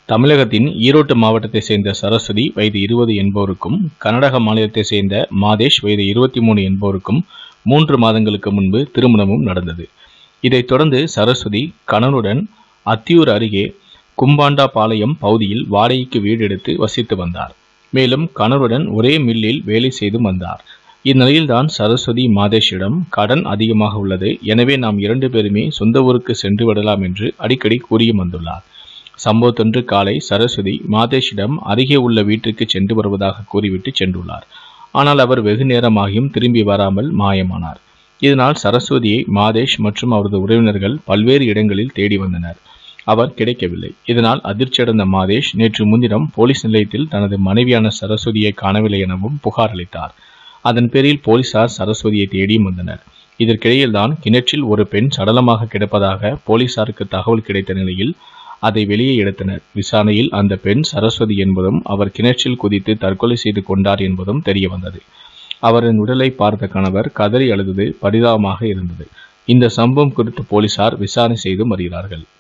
தமிழகத்தின் ஈரோடு மாவட்டத்தை சேர்ந்த சரஸ்வதி வயது 20 என்பவருக்கும், கர்நாடக மாநிலத்தை சேர்ந்த மாதேஷ் வயது 23 என்பவருக்கும் 3 மாதங்களுக்கு முன்பு திருமணமும் நடந்தது. இதைத் தொடர்ந்து சரஸ்வதி கணவனுடன் அத்தியூர் அருகே கும்பாண்டாபாளையம் பகுதியில் வாடகைக்கு வீடு எடுத்து வசித்து வந்தார். மேலும் கணவருடன் ஒரே மில்லில் வேலை செய்து வந்தார். இந்நிலையில்தான் சரஸ்வதி மாதேஷிடம் கடன் அதிகமாக உள்ளது, எனவே நாம் 2 பேருமே சொந்த ஊருக்கு சென்று விடலாம் என்று அடிக்கடி கூறியும் வந்துள்ளார். சம்பவத்தன்று காலை சரஸ்வதி மாதேஷிடம் அருகே உள்ள வீட்டிற்கு சென்று வருவதாக கூறிவிட்டு சென்றுள்ளார். ஆனால் அவர் வெகு நேரமாகியும் திரும்பி வராமல் மாயமானார். இதனால் சரஸ்வதியை மாதேஷ் மற்றும் அவரது உறவினர்கள் பல்வேறு இடங்களில் தேடி வந்தனர். அவர் கிடைக்கவில்லை. இதனால் அதிர்ச்சியடைந்த மாதேஷ் நேற்று முன்தினம் போலீஸ் நிலையத்தில் தனது மனைவியான சரஸ்வதியை காணவில்லை எனவும் புகார் அளித்தார். அதன் பேரில் போலீசார் சரஸ்வதியை தேடியும் வந்தனர். இதற்கிடையில்தான் கிணற்றில் ஒரு பெண் சடலமாக கிடப்பதாக போலீசாருக்கு தகவல் கிடைத்த நிலையில் அதை வெளியே எடுத்தனர். விசாரணையில் அந்த பெண் சரஸ்வதி என்பதும் அவர் கிணற்றில் குதித்து தற்கொலை செய்து கொண்டார் என்பதும் தெரிய வந்தது. அவரின் உடலை பார்த்த கணவர் கதறி அழுதது பரிதாபமாக இருந்தது. இந்த சம்பவம் குறித்து போலீசார் விசாரணை செய்து வருகிறார்கள்.